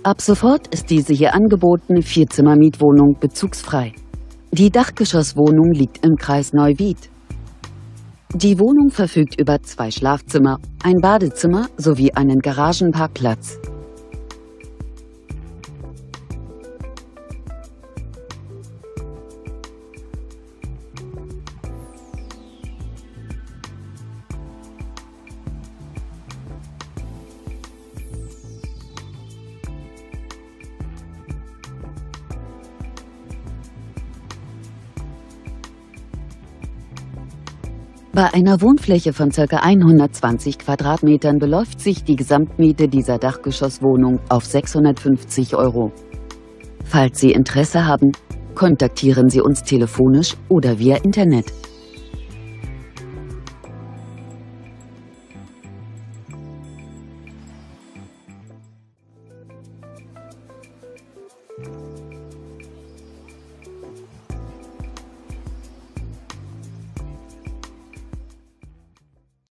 Ab sofort ist diese hier angebotene Vierzimmer-Mietwohnung bezugsfrei. Die Dachgeschosswohnung liegt im Kreis Neuwied. Die Wohnung verfügt über 2 Schlafzimmer, ein Badezimmer sowie einen Garagenparkplatz. Bei einer Wohnfläche von ca. 120 Quadratmetern beläuft sich die Gesamtmiete dieser Dachgeschosswohnung auf 650 €. Falls Sie Interesse haben, kontaktieren Sie uns telefonisch oder via Internet.